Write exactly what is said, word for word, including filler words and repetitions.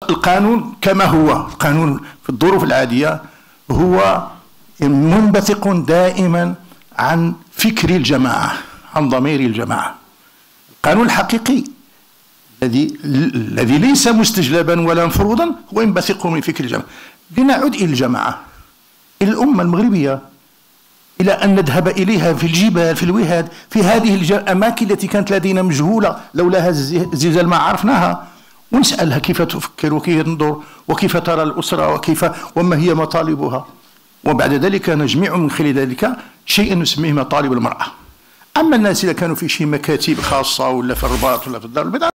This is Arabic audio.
القانون كما هو، القانون في الظروف العادية هو منبثق دائما عن فكر الجماعة، عن ضمير الجماعة. القانون الحقيقي الذي الذي ليس مستجلبا ولا مفروضا هو ينبثق من فكر الجماعة. لنعد إلى الجماعة، إلى الأمة المغربية، إلى أن نذهب إليها في الجبال، في الوهاد، في هذه الأماكن التي كانت لدينا مجهولة لولا هذا الزلزال ما عرفناها، ونسألها كيف تفكر وكيف تنظر وكيف ترى الأسرة وكيف وما هي مطالبها، وبعد ذلك نجمع من خلال ذلك شيئا نسميه مطالب المرأة. أما الناس إذا كانوا في شي مكاتب خاصة ولا في الرباط ولا في الدار البيضاء